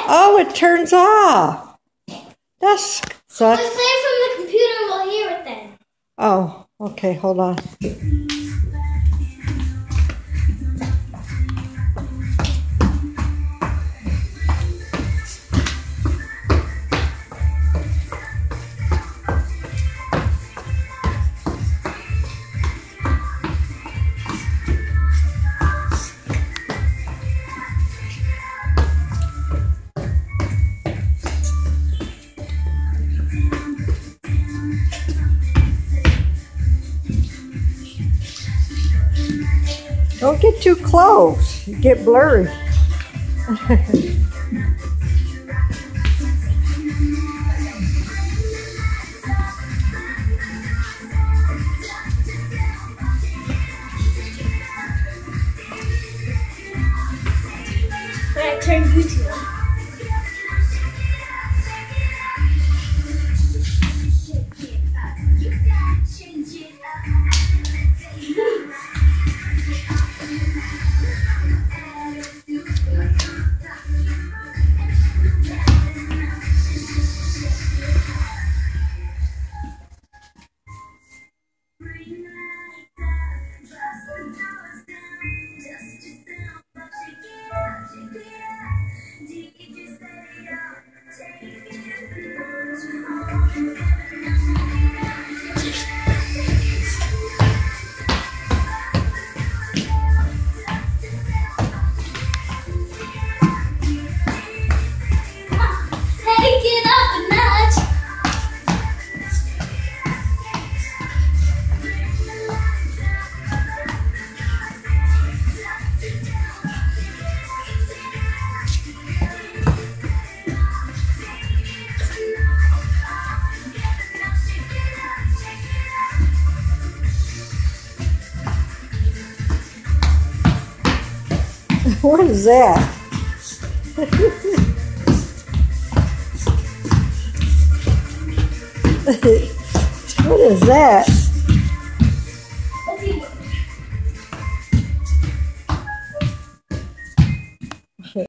Oh, it turns off. That's such. Let's play it from the computer and we'll hear it then. Oh, okay, hold on. Don't get too close. You get blurry. When I turn YouTube. What is that? What is that?